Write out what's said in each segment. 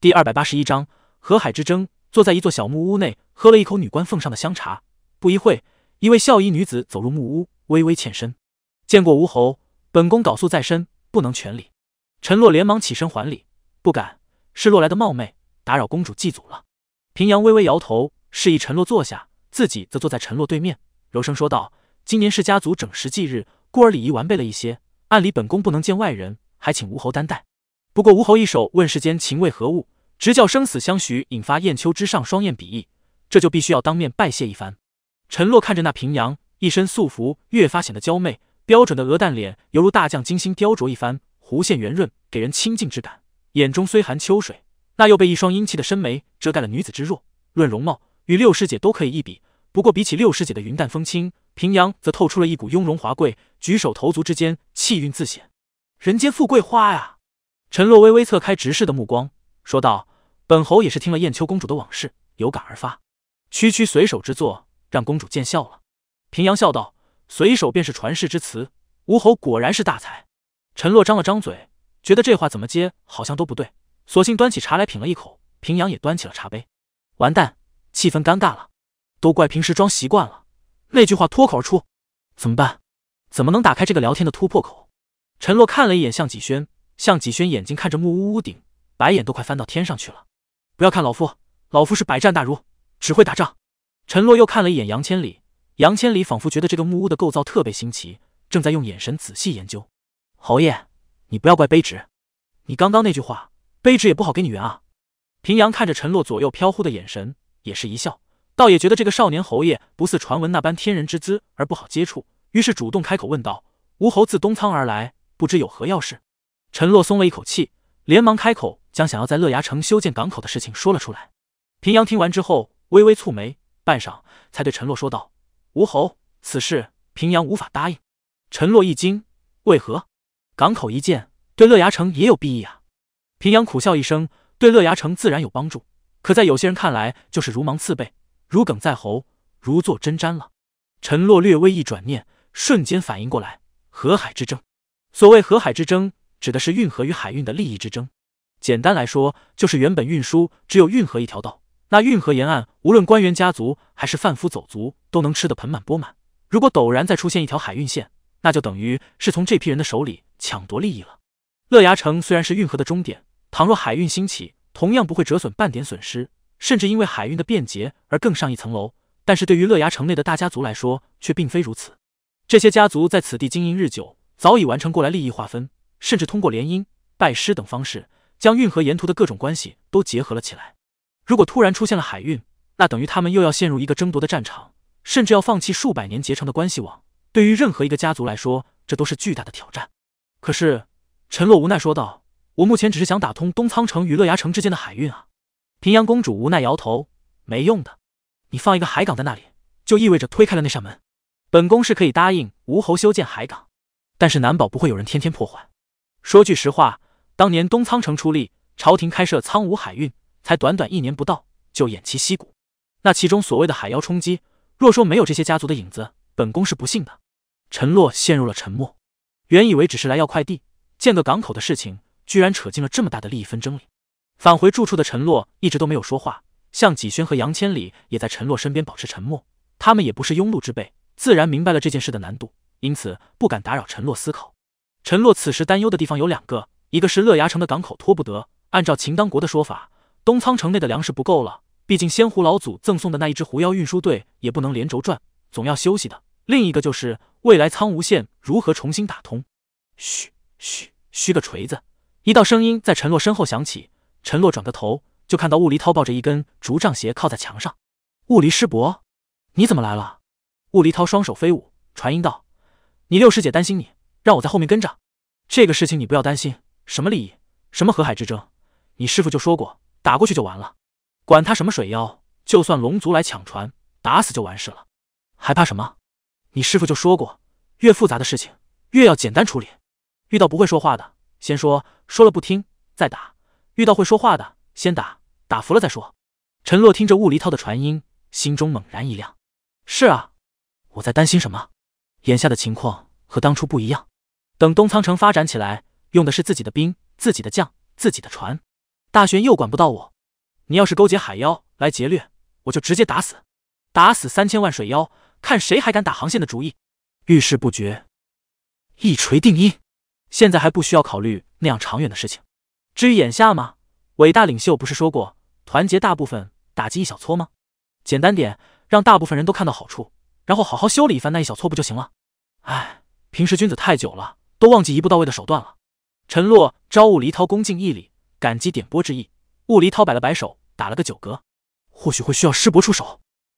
第281章河海之争。坐在一座小木屋内，喝了一口女官奉上的香茶。不一会，一位孝衣女子走入木屋，微微欠身，见过吴侯，本宫缟素在身，不能全礼。陈洛连忙起身还礼，不敢，是洛来的冒昧，打扰公主祭祖了。平阳微微摇头，示意陈洛坐下，自己则坐在陈洛对面，柔声说道：“今年是家族整10忌日，故而礼仪完备了一些，按理本宫不能见外人，还请吴侯担待。不过吴侯一手问世间情为何物，直教生死相许，引发雁丘之上双燕比翼，这就必须要当面拜谢一番。”陈洛看着那平阳，一身素服，越发显得娇媚，标准的鹅蛋脸犹如大匠精心雕琢一番，弧线圆润，给人亲近之感。眼中虽含秋水，那又被一双英气的深眉遮盖了女子之弱。论容貌，与六师姐都可以一比，不过比起六师姐的云淡风轻，平阳则透出了一股雍容华贵，举手投足之间气韵自显。人间富贵花呀！陈洛微微侧开直视的目光，说道：“本侯也是听了燕丘公主的往事，有感而发，区区随手之作，让公主见笑了。”平阳笑道：“随手便是传世之词，吴侯果然是大才。”陈洛张了张嘴，觉得这话怎么接好像都不对，索性端起茶来品了一口。平阳也端起了茶杯。完蛋，气氛尴尬了，都怪平时装习惯了，那句话脱口而出，怎么办？怎么能打开这个聊天的突破口？陈洛看了一眼向己轩，向己轩眼睛看着木屋屋顶，白眼都快翻到天上去了。不要看老夫，老夫是百战大儒，只会打仗。陈洛又看了一眼杨千里，杨千里仿佛觉得这个木屋的构造特别新奇，正在用眼神仔细研究。侯爷，你不要怪卑职，你刚刚那句话，卑职也不好给你圆啊。平阳看着陈洛左右飘忽的眼神，也是一笑，倒也觉得这个少年侯爷不似传闻那般天人之姿而不好接触，于是主动开口问道：“吴侯自东仓而来，不知有何要事？”陈洛松了一口气，连忙开口将想要在乐牙城修建港口的事情说了出来。平阳听完之后微微蹙眉，半晌才对陈洛说道：“吴侯，此事平阳无法答应。”陈洛一惊，为何？港口一建，对乐牙城也有裨益啊。平阳苦笑一声，对乐牙城自然有帮助，可在有些人看来就是如芒刺背，如鲠在喉，如坐针毡了。陈洛略微一转念，瞬间反应过来，河海之争。所谓河海之争，指的是运河与海运的利益之争。简单来说，就是原本运输只有运河一条道，那运河沿岸无论官员家族还是贩夫走卒都能吃得盆满钵满。如果陡然再出现一条海运线，那就等于是从这批人的手里抢夺利益了。乐牙城虽然是运河的终点，倘若海运兴起，同样不会折损半点损失，甚至因为海运的便捷而更上一层楼。但是对于乐牙城内的大家族来说，却并非如此。这些家族在此地经营日久，早已完成过来利益划分，甚至通过联姻、拜师等方式，将运河沿途的各种关系都结合了起来。如果突然出现了海运，那等于他们又要陷入一个争夺的战场，甚至要放弃数百年结成的关系网。对于任何一个家族来说，这都是巨大的挑战。可是陈洛无奈说道：“我目前只是想打通东仓城与乐牙城之间的海运啊。”平阳公主无奈摇头：“没用的，你放一个海港在那里，就意味着推开了那扇门。本宫是可以答应吴侯修建海港，但是难保不会有人天天破坏。说句实话，当年东仓城出力，朝廷开设苍梧海运，才短短1年不到就偃旗息鼓。那其中所谓的海妖冲击，若说没有这些家族的影子，本宫是不信的。”陈洛陷入了沉默，原以为只是来要快递、建个港口的事情，居然扯进了这么大的利益纷争里。返回住处的陈洛一直都没有说话，向己轩和杨千里也在陈洛身边保持沉默。他们也不是庸碌之辈，自然明白了这件事的难度，因此不敢打扰陈洛思考。陈洛此时担忧的地方有2个，一个是乐牙城的港口拖不得，按照秦当国的说法，东仓城内的粮食不够了，毕竟仙狐老祖赠送的那一支狐妖运输队也不能连轴转，总要休息的。另一个就是未来苍梧线如何重新打通。嘘嘘嘘个锤子！一道声音在陈洛身后响起，陈洛转个头，就看到雾离涛抱着一根竹杖鞋靠在墙上。雾离师伯，你怎么来了？雾离涛双手飞舞，传音道：“你六师姐担心你，让我在后面跟着。这个事情你不要担心，什么利益，什么河海之争，你师父就说过，打过去就完了。管他什么水妖，就算龙族来抢船，打死就完事了，还怕什么？你师父就说过，越复杂的事情越要简单处理。遇到不会说话的，先说，说了不听再打；遇到会说话的，先打，打服了再说。”陈洛听着雾离涛的传音，心中猛然一亮。是啊，我在担心什么？眼下的情况和当初不一样。等东仓城发展起来，用的是自己的兵、自己的将、自己的船。 大玄又管不到我，你要是勾结海妖来劫掠，我就直接打死3000万水妖，看谁还敢打航线的主意。遇事不决，一锤定音。现在还不需要考虑那样长远的事情。至于眼下嘛，伟大领袖不是说过，团结大部分，打击一小撮吗？简单点，让大部分人都看到好处，然后好好修理一番那一小撮不就行了？哎，平时君子太久了，都忘记一步到位的手段了。陈洛招雾离涛恭敬一礼，感激点拨之意。雾离涛摆了摆手，打了个9格，或许会需要师伯出手。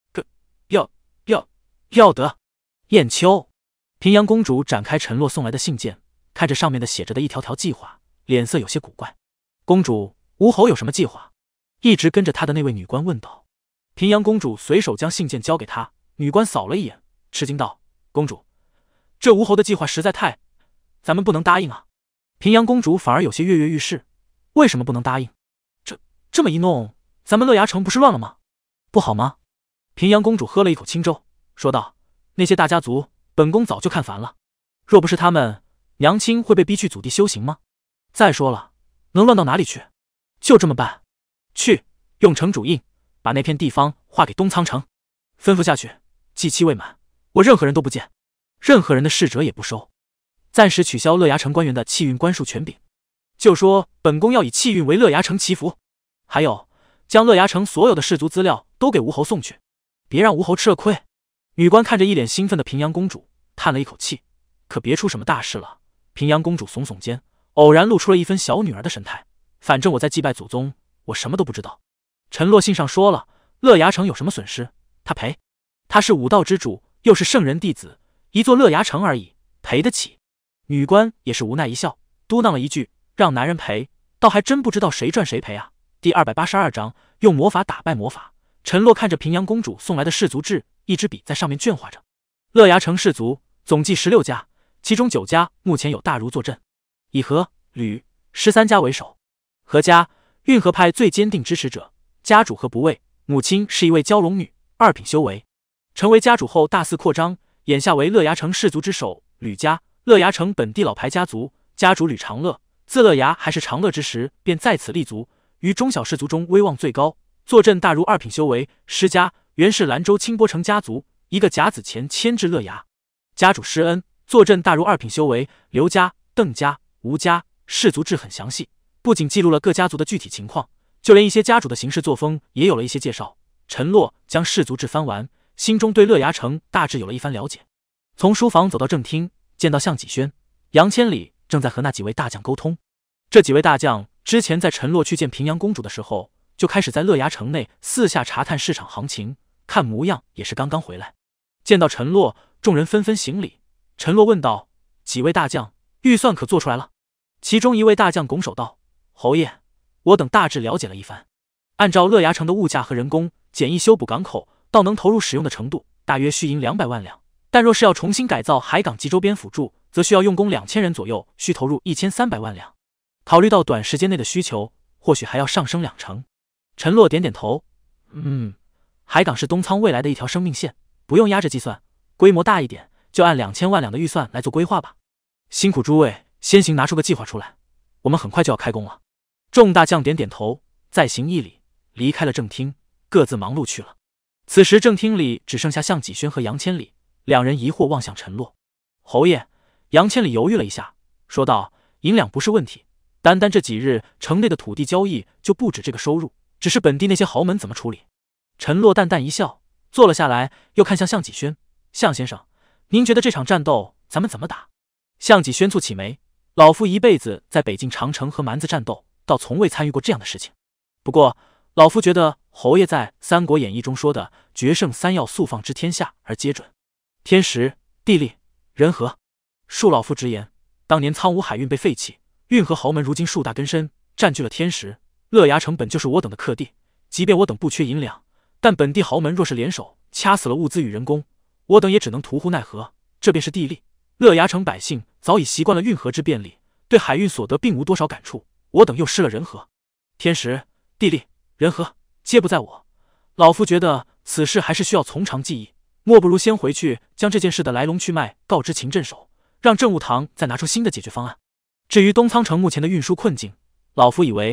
要得。燕秋，平阳公主展开陈洛送来的信件，看着上面的写着的一条条计划，脸色有些古怪。公主，吴侯有什么计划？一直跟着她的那位女官问道。平阳公主随手将信件交给她，女官扫了一眼，吃惊道：公主，这吴侯的计划实在太……咱们不能答应啊。平阳公主反而有些跃跃欲试，为什么不能答应？这么一弄，咱们乐牙城不是乱了吗？不好吗？平阳公主喝了一口清粥，说道：那些大家族，本宫早就看烦了。若不是他们，娘亲会被逼去祖地修行吗？再说了，能乱到哪里去？就这么办。去，用城主印，把那片地方划给东苍城。吩咐下去，祭期未满，我任何人都不见，任何人的侍者也不收。暂时取消乐牙城官员的气运官数权柄，就说本宫要以气运为乐牙城祈福。还有，将乐牙城所有的氏族资料都给吴侯送去，别让吴侯吃了亏。女官看着一脸兴奋的平阳公主，叹了一口气，可别出什么大事了。平阳公主耸耸肩，偶然露出了一分小女儿的神态。反正我在祭拜祖宗，我什么都不知道。陈洛信上说了，乐牙城有什么损失，他赔。他是武道之主，又是圣人弟子，一座乐牙城而已，赔得起。女官也是无奈一笑，嘟囔了一句：让男人赔，倒还真不知道谁赚谁赔啊。第282章，用魔法打败魔法。陈洛看着平阳公主送来的氏族志，一支笔在上面镌画着。乐牙城氏族总计16家，其中9家目前有大儒坐镇，以何、吕、13家为首。何家，运河派最坚定支持者，家主何不畏，母亲是一位蛟龙女，2品修为。成为家主后大肆扩张，眼下为乐牙城氏族之首。吕家，乐牙城本地老牌家族，家主吕长乐，自乐牙还是长乐之时便在此立足，于中小氏族中威望最高，坐镇大儒2品修为。施家，原是兰州清波城家族，一个甲子前迁至乐牙，家主施恩，坐镇大儒2品修为。刘家、邓家、吴家氏族志很详细，不仅记录了各家族的具体情况，就连一些家主的行事作风也有了一些介绍。陈洛将氏族志翻完，心中对乐牙城大致有了一番了解。从书房走到正厅，见到项脊轩、杨千里正在和那几位大将沟通。这几位大将之前在陈洛去见平阳公主的时候，就开始在乐牙城内四下查探市场行情，看模样也是刚刚回来。见到陈洛，众人纷纷行礼。陈洛问道：几位大将，预算可做出来了？其中一位大将拱手道：侯爷，我等大致了解了一番，按照乐牙城的物价和人工，简易修补港口到能投入使用的程度，大约需银200万两，但若是要重新改造海港及周边辅助，则需要用工2000人左右，需投入1300万两。考虑到短时间内的需求，或许还要上升2成。陈洛点点头，海港是东仓未来的一条生命线，不用压着计算，规模大一点，就按2000万两的预算来做规划吧。辛苦诸位先行拿出个计划出来，我们很快就要开工了。众大将点点头，再行一礼，离开了正厅，各自忙碌去了。此时正厅里只剩下项脊轩和杨千里，两人疑惑望向陈洛。侯爷，杨千里犹豫了一下，说道：银两不是问题，单单这几日城内的土地交易就不止这个收入，只是本地那些豪门怎么处理？陈洛淡淡一笑，坐了下来，又看向项脊轩：项先生，您觉得这场战斗咱们怎么打？项脊轩蹙起眉：老夫一辈子在北境长城和蛮子战斗，倒从未参与过这样的事情。不过老夫觉得侯爷在《三国演义》中说的决胜3要速放之天下而皆准。天时、地利、人和。恕老夫直言，当年苍梧海运被废弃，运河豪门如今树大根深，占据了天时。乐牙城本就是我等的客地，即便我等不缺银两，但本地豪门若是联手掐死了物资与人工，我等也只能徒呼奈何。这便是地利。乐牙城百姓早已习惯了运河之便利，对海运所得并无多少感触，我等又失了人和。天时、地利、人和皆不在我，老夫觉得此事还是需要从长计议，莫不如先回去将这件事的来龙去脉告知秦镇守，让政务堂再拿出新的解决方案。至于东仓城目前的运输困境，老夫以为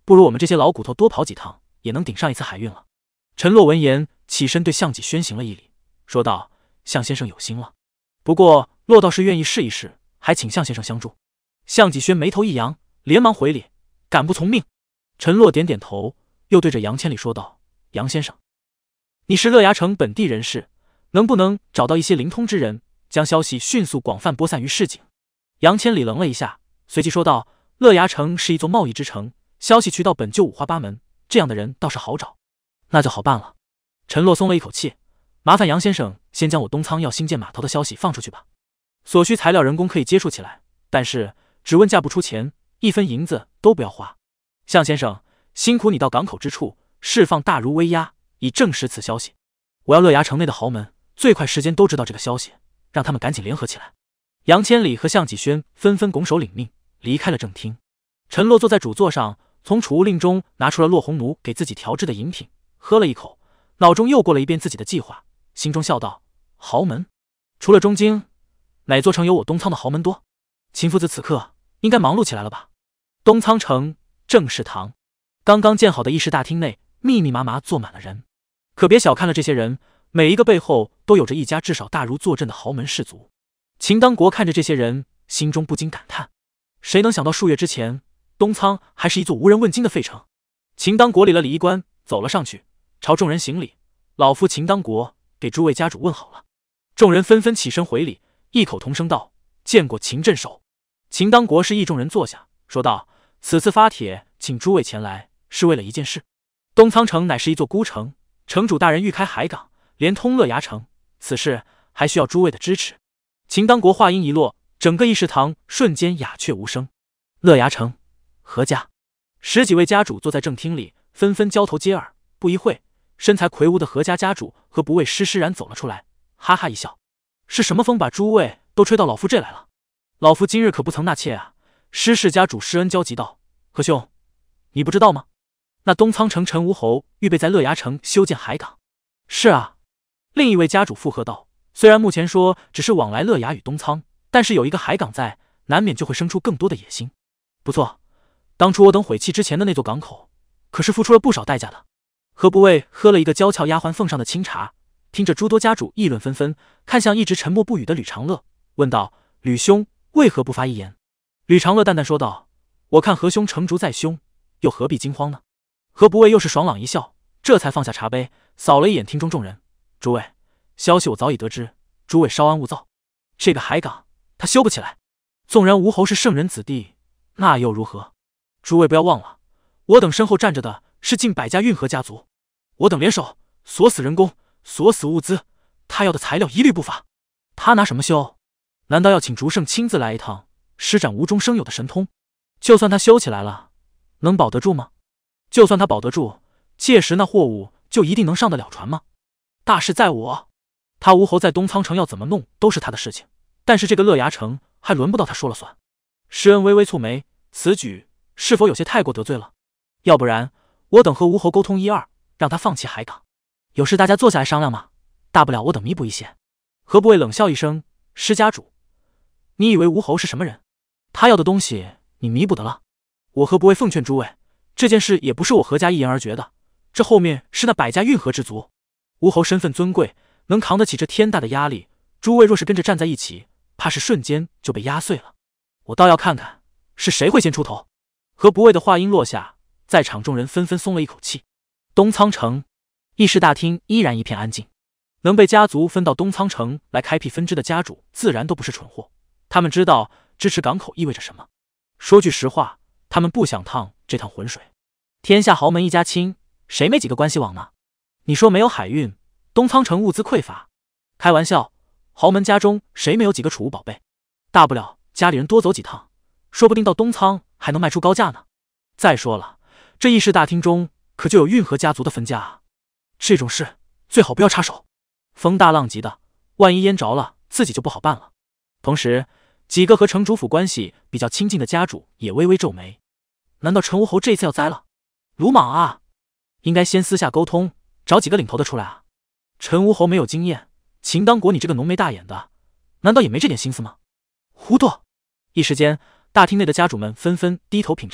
不如我们这些老骨头多跑几趟，也能顶上一次海运了。陈洛闻言，起身对向己轩行了一礼，说道：“向先生有心了，不过骆道士愿意试一试，还请向先生相助。”向己轩眉头一扬，连忙回礼：“敢不从命？”陈洛点点头，又对着杨千里说道：“杨先生，你是乐崖城本地人士，能不能找到一些灵通之人，将消息迅速广泛播散于市井？”杨千里愣了一下，随即说道：“乐崖城是一座贸易之城，消息渠道本就五花八门，这样的人倒是好找。”那就好办了。陈洛松了一口气，麻烦杨先生先将我东仓要新建码头的消息放出去吧。所需材料人工可以接触起来，但是只问价不出钱，1分银子都不要花。向先生，辛苦你到港口之处释放大如威压，以证实此消息。我要乐崖城内的豪门最快时间都知道这个消息，让他们赶紧联合起来。杨千里和向己轩纷纷拱手领命，离开了正厅。陈洛坐在主座上，从储物令中拿出了骆红奴给自己调制的饮品，喝了一口，脑中又过了一遍自己的计划，心中笑道：豪门，除了中京，哪座城有我东仓的豪门多？秦夫子此刻应该忙碌起来了吧？东仓城正事堂，刚刚建好的议事大厅内密密麻麻坐满了人，可别小看了这些人，每一个背后都有着一家至少大如坐镇的豪门士族。秦当国看着这些人，心中不禁感叹：谁能想到数月之前，东仓还是一座无人问津的废城？秦当国理了礼仪官，走了上去，朝众人行礼：“老夫秦当国给诸位家主问好了。”众人纷纷起身回礼，异口同声道：“见过秦镇守。”秦当国示意众人坐下，说道：“此次发帖请诸位前来，是为了一件事。东仓城乃是一座孤城，城主大人欲开海港，连通乐崖城，此事还需要诸位的支持。”秦当国话音一落，整个议事堂瞬间鸦雀无声。乐崖城何家10几位家主坐在正厅里，纷纷交头接耳。不一会，身材魁梧的何家家主和不畏施施然走了出来，哈哈一笑：“是什么风把诸位都吹到老夫这来了？老夫今日可不曾纳妾啊！”施氏家主施恩焦急道：“何兄，你不知道吗？那东仓城陈吴侯预备在乐崖城修建海港。”“是啊。”另一位家主附和道：“虽然目前说只是往来乐崖与东仓，但是有一个海港在，难免就会生出更多的野心。不错，当初我等毁弃之前的那座港口，可是付出了不少代价的。”何不畏喝了一个娇俏丫鬟奉上的清茶，听着诸多家主议论纷纷，看向一直沉默不语的吕长乐，问道：“吕兄为何不发一言？”吕长乐淡淡说道：“我看何兄成竹在胸，又何必惊慌呢？”何不畏又是爽朗一笑，这才放下茶杯，扫了一眼厅中众人：“诸位，消息我早已得知，诸位稍安勿躁。这个海港他修不起来，纵然吴侯是圣人子弟，那又如何？诸位不要忘了，我等身后站着的是近100家运河家族，我等联手，锁死人工，锁死物资，他要的材料一律不发。他拿什么修？难道要请竹圣亲自来一趟，施展无中生有的神通？就算他修起来了，能保得住吗？就算他保得住，届时那货物就一定能上得了船吗？大事在我，他吴侯在东仓城要怎么弄都是他的事情，但是这个乐崖城还轮不到他说了算。”施恩微微蹙眉，此举是否有些太过得罪了？要不然我等和吴侯沟通一二，让他放弃海港，有事大家坐下来商量嘛，大不了我等弥补一些。何不畏冷笑一声：“施家主，你以为吴侯是什么人？他要的东西你弥补得了？我何不畏奉劝诸位，这件事也不是我何家一言而决的，这后面是那100家运河之族。吴侯身份尊贵，能扛得起这天大的压力，诸位若是跟着站在一起，怕是瞬间就被压碎了。我倒要看看是谁会先出头。”何不畏的话音落下，在场众人纷纷松了一口气。东仓城议事大厅依然一片安静。能被家族分到东仓城来开辟分支的家主，自然都不是蠢货。他们知道支持港口意味着什么。说句实话，他们不想趟这趟浑水。天下豪门一家亲，谁没几个关系网呢？你说没有海运，东仓城物资匮乏？开玩笑，豪门家中谁没有几个储物宝贝？大不了家里人多走几趟，说不定到东仓还能卖出高价呢。再说了，这议事大厅中可就有运河家族的分家啊！这种事最好不要插手，风大浪急的，万一淹着了，自己就不好办了。同时，几个和城主府关系比较亲近的家主也微微皱眉，难道陈吴侯这次要栽了？鲁莽啊！应该先私下沟通，找几个领头的出来啊！陈吴侯没有经验，秦当国你这个浓眉大眼的，难道也没这点心思吗？糊涂！一时间，大厅内的家主们纷纷低头品茶，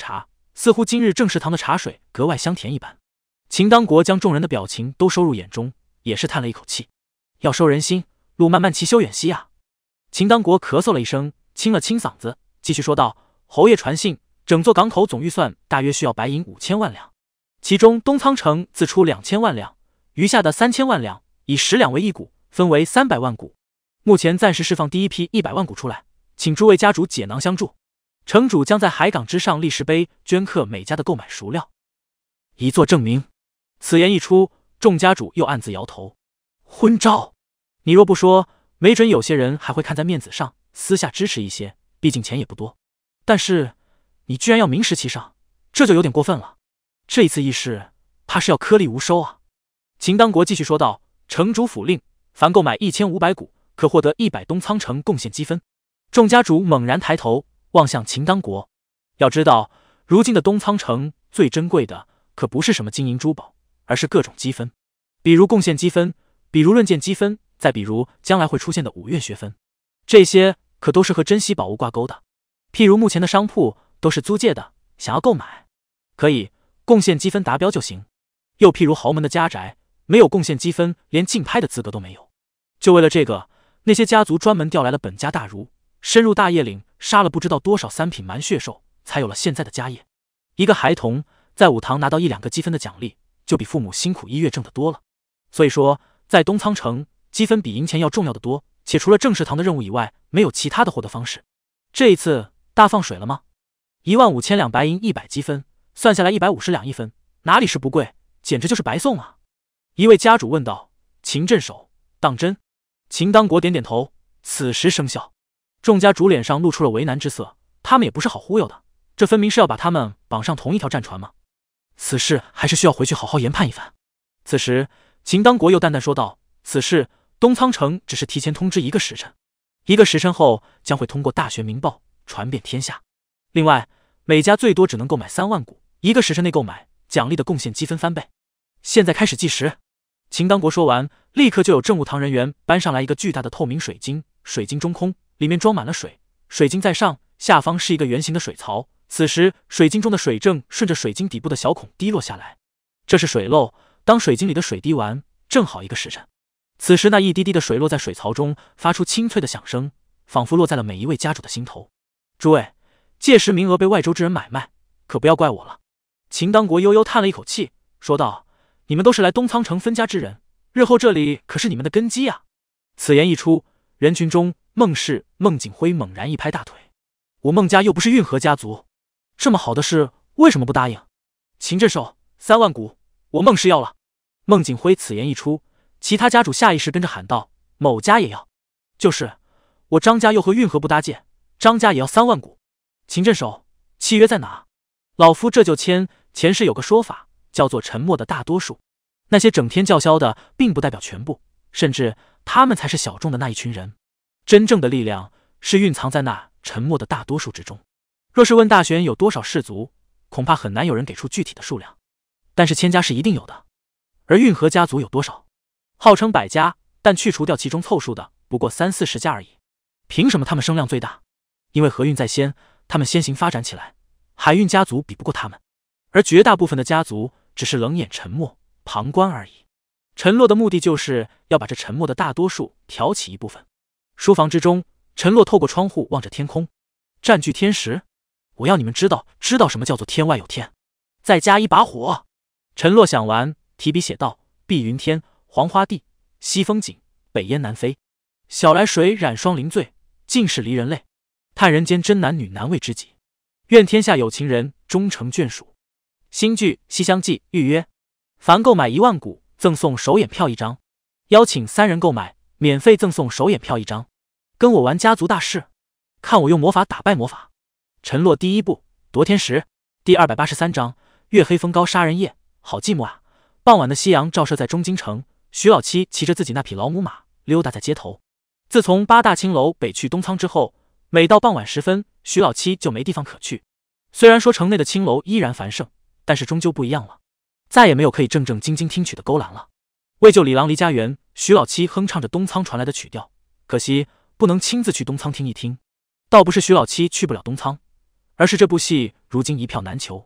似乎今日正食堂的茶水格外香甜一般。秦当国将众人的表情都收入眼中，也是叹了一口气。要收人心，路漫漫其修远兮啊！秦当国咳嗽了一声，清了清嗓子，继续说道：侯爷传信，整座港口总预算大约需要白银5000万两，其中东仓城自出2000万两，余下的3000万两以10两为一股，分为300万股。目前暂时释放第一批100万股出来，请诸位家主解囊相助。城主将在海港之上立石碑，镌刻每家的购买赎料，以作证明。此言一出，众家主又暗自摇头。昏招！你若不说，没准有些人还会看在面子上，私下支持一些，毕竟钱也不多。但是你居然要明实其上，这就有点过分了。这一次议事，怕是要颗粒无收啊！秦当国继续说道：城主府令，凡购买1500股，可获得100东仓城贡献积分。众家主猛然抬头望向秦当国。要知道，如今的东仓城最珍贵的可不是什么金银珠宝，而是各种积分，比如贡献积分，比如论剑积分，再比如将来会出现的5月学分，这些可都是和珍稀宝物挂钩的。譬如目前的商铺都是租借的，想要购买，可以贡献积分达标就行。又譬如豪门的家宅，没有贡献积分，连竞拍的资格都没有。就为了这个，那些家族专门调来了本家大儒，深入大叶岭，杀了不知道多少3品蛮血兽，才有了现在的家业。一个孩童在武堂拿到1-2个积分的奖励，就比父母辛苦1月挣得多了。所以说，在东仓城，积分比银钱要重要的多，且除了正食堂的任务以外，没有其他的获得方式。这一次大放水了吗？15000两白银100积分，算下来150两一分，哪里是不贵，简直就是白送啊！一位家主问道：秦镇守，当真？秦当国点点头，此时生效。众家主脸上露出了为难之色，他们也不是好忽悠的，这分明是要把他们绑上同一条战船嘛。此事还是需要回去好好研判一番。此时秦当国又淡淡说道：此事东仓城只是提前通知1个时辰，1个时辰后将会通过大学明报传遍天下。另外，每家最多只能购买3万股，1个时辰内购买，奖励的贡献积分翻倍。现在开始计时。秦当国说完，立刻就有政务堂人员搬上来一个巨大的透明水晶，水晶中空，里面装满了水，水晶在上，下方是一个圆形的水槽。此时水晶中的水正顺着水晶底部的小孔滴落下来，这是水漏。当水晶里的水滴完，正好1个时辰。此时那一滴滴的水落在水槽中，发出清脆的响声，仿佛落在了每一位家主的心头。诸位，届时名额被外州之人买卖，可不要怪我了。秦当国悠悠叹了一口气，说道：你们都是来东仓城分家之人，日后这里可是你们的根基啊！此言一出，人群中孟氏、孟景辉猛然一拍大腿：我孟家又不是运河家族，这么好的事为什么不答应？秦镇守3万股，我孟氏要了。孟景辉此言一出，其他家主下意识跟着喊道：某家也要。就是我张家又和运河不搭界，张家也要3万股。秦镇守，契约在哪？老夫这就签。前世有个说法，叫做沉默的大多数，那些整天叫嚣的并不代表全部，甚至他们才是小众的那一群人。真正的力量是蕴藏在那沉默的大多数之中。若是问大玄有多少氏族，恐怕很难有人给出具体的数量，但是千家是一定有的。而运河家族有多少？号称100家，但去除掉其中凑数的不过30-40家而已。凭什么他们声量最大？因为河运在先，他们先行发展起来，海运家族比不过他们，而绝大部分的家族只是冷眼沉默旁观而已。陈洛的目的就是要把这沉默的大多数挑起一部分。书房之中，陈洛透过窗户望着天空，占据天时，我要你们知道什么叫做天外有天。再加一把火。陈洛想完，提笔写道：碧云天，黄花地，西风景，北烟南飞，小来水染霜林醉，尽是离人泪，叹人间真男女难为知己，愿天下有情人终成眷属。新剧《西厢记》预约，凡购买1万股赠送首演票1张，邀请3人购买，免费赠送首演票1张。跟我玩家族大事，看我用魔法打败魔法。陈洛第1部夺天时。第283章月黑风高杀人夜，好寂寞啊！傍晚的夕阳照射在中京城，徐老七骑着自己那匹老母马溜达在街头。自从8大青楼北去东仓之后，每到傍晚时分，徐老七就没地方可去。虽然说城内的青楼依然繁盛，但是终究不一样了，再也没有可以正正经经听曲的勾栏了。为救李郎离家园，徐老七哼唱着东仓传来的曲调，可惜不能亲自去东仓听一听。倒不是徐老七去不了东仓，而是这部戏如今一票难求。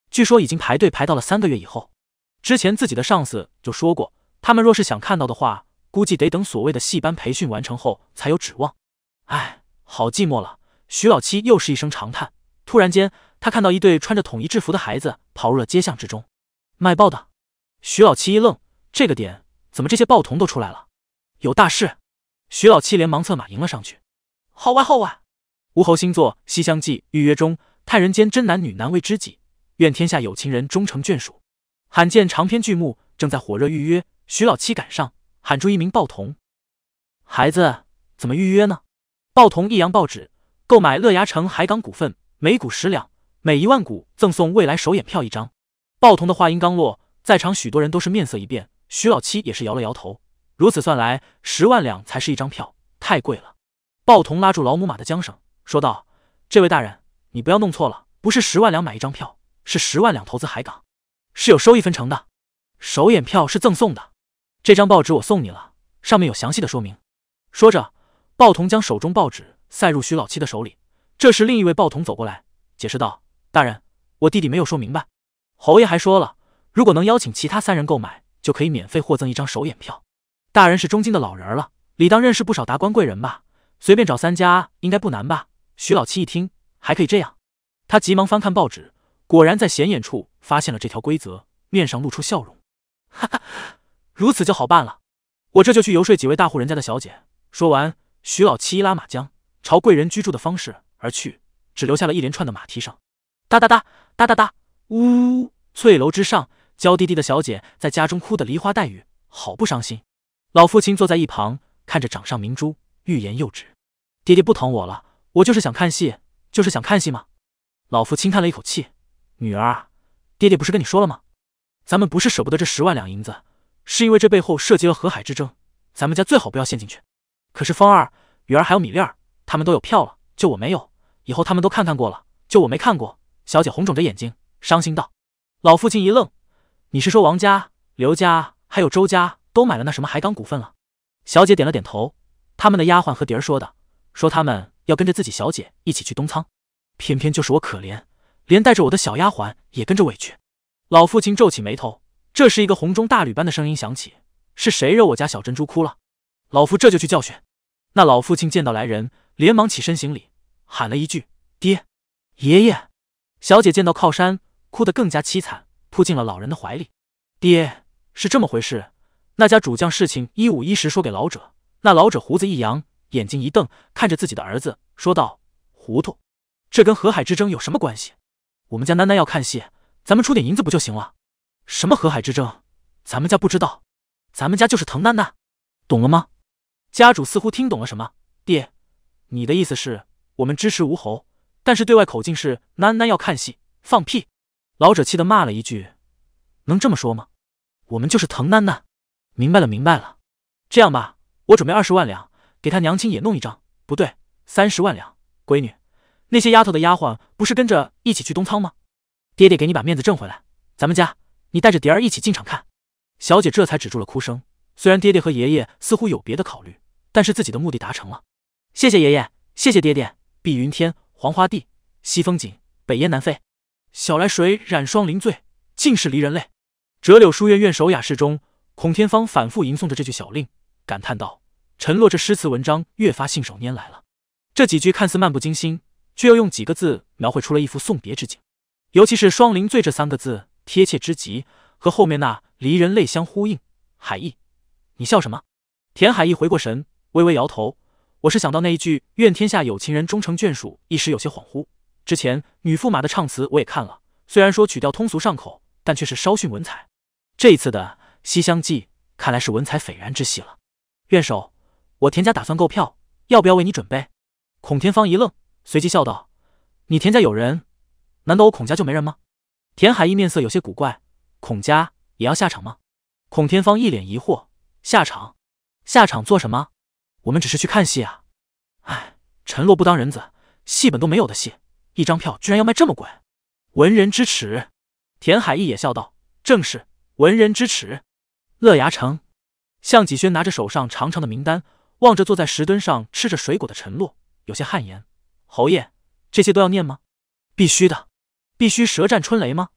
据说已经排队排到了3个月以后。之前自己的上司就说过，他们若是想看到的话，估计得等所谓的戏班培训完成后才有指望。唉，好寂寞了。徐老七又是一声长叹。突然间，他看到一对穿着统一制服的孩子跑入了街巷之中。卖报的。徐老七一愣，这个点怎么这些报童都出来了？有大事！徐老七连忙策马迎了上去。号外号外！吴侯星座《西厢记》预约中，叹人间真男女难为知己，愿天下有情人终成眷属。罕见长篇剧目正在火热预约，徐老七赶上，喊出一名报童。孩子怎么预约呢？报童一扬报纸，购买乐牙城海港股份，每股10两，每1万股赠送未来首演票1张。报童的话音刚落，在场许多人都是面色一变，徐老七也是摇了摇头。如此算来，10万两才是一张票，太贵了。报童拉住老母马的缰绳，说道：“这位大人，你不要弄错了，不是10万两买一张票，是10万两投资海港，是有收益分成的。首演票是赠送的。这张报纸我送你了，上面有详细的说明。”说着，报童将手中报纸塞入徐老七的手里。这时，另一位报童走过来，解释道：“大人，我弟弟没有说明白。侯爷还说了，如果能邀请其他3人购买，就可以免费获赠1张首演票。大人是中京的老人了，理当认识不少达官贵人吧？随便找3家应该不难吧？”徐老七一听，还可以这样，他急忙翻看报纸，果然在显眼处发现了这条规则，面上露出笑容。哈哈，如此就好办了，我这就去游说几位大户人家的小姐。说完，徐老七一拉马缰，朝贵人居住的方式而去，只留下了一连串的马蹄声。哒哒哒哒哒哒，呜呜！翠楼之上，娇滴滴的小姐在家中哭得梨花带雨，好不伤心。老父亲坐在一旁，看着掌上明珠，欲言又止。爹爹不疼我了，我就是想看戏，就是想看戏嘛。老父轻叹了一口气，女儿，爹爹不是跟你说了吗？咱们不是舍不得这10万两银子，是因为这背后涉及了河海之争，咱们家最好不要陷进去。可是风儿、雨儿还有米粒儿，他们都有票了，就我没有，以后他们都看看过了，就我没看过。小姐红肿着眼睛，伤心道。老父亲一愣，你是说王家、刘家还有周家都买了那什么海港股份了？小姐点了点头，他们的丫鬟和蝶儿说的，说他们要跟着自己小姐一起去东仓，偏偏就是我可怜，连带着我的小丫鬟也跟着委屈。老父亲皱起眉头，这时一个红中大吕般的声音响起，是谁惹我家小珍珠哭了？老夫这就去教训。那老父亲见到来人，连忙起身行礼，喊了一句爹、爷爷。小姐见到靠山，哭得更加凄惨，扑进了老人的怀里。爹，是这么回事，那家主将事情一五一十说给老者。那老者胡子一扬，眼睛一瞪，看着自己的儿子说道：糊涂，这跟河海之争有什么关系？我们家楠楠要看戏，咱们出点银子不就行了？什么河海之争，咱们家不知道，咱们家就是疼楠楠，懂了吗？家主似乎听懂了什么，爹，你的意思是我们支持吴侯，但是对外口径是楠楠要看戏，放屁！老者气得骂了一句，能这么说吗？我们就是疼楠楠。明白了明白了，这样吧，我准备20万两，给他娘亲也弄一张，不对，30万两。闺女，那些丫头的丫鬟不是跟着一起去东仓吗？爹爹给你把面子挣回来，咱们家你带着蝶儿一起进场看。小姐这才止住了哭声，虽然爹爹和爷爷似乎有别的考虑，但是自己的目的达成了。谢谢爷爷，谢谢爹爹。碧云天，黄花地，西风紧，北烟南飞。小来水染霜林醉，尽是离人泪。折柳书院院首雅士中，孔天芳反复吟诵着这句小令，感叹道：陈洛这诗词文章越发信手拈来了。这几句看似漫不经心，却又用几个字描绘出了一幅送别之景。尤其是霜林醉这3个字，贴切之极，和后面那离人泪相呼应。海义，你笑什么？田海义回过神，微微摇头，我是想到那一句愿天下有情人终成眷属，一时有些恍惚。之前女驸马的唱词我也看了，虽然说曲调通俗上口，但却是稍逊文采。这一次的《西厢记》看来是文采斐然之戏了。院首，我田家打算购票，要不要为你准备？孔天芳一愣，随即笑道：你田家有人，难道我孔家就没人吗？田海义面色有些古怪，孔家也要下场吗？孔天芳一脸疑惑，下场？下场做什么？我们只是去看戏啊。唉，陈洛不当人子，戏本都没有的戏，一张票居然要卖这么贵，文人之耻。田海义也笑道：正是文人之耻。乐牙城，向启轩拿着手上长长的名单，望着坐在石墩上吃着水果的陈洛，有些汗颜。侯爷，这些都要念吗？必须的。必须舌战春雷吗？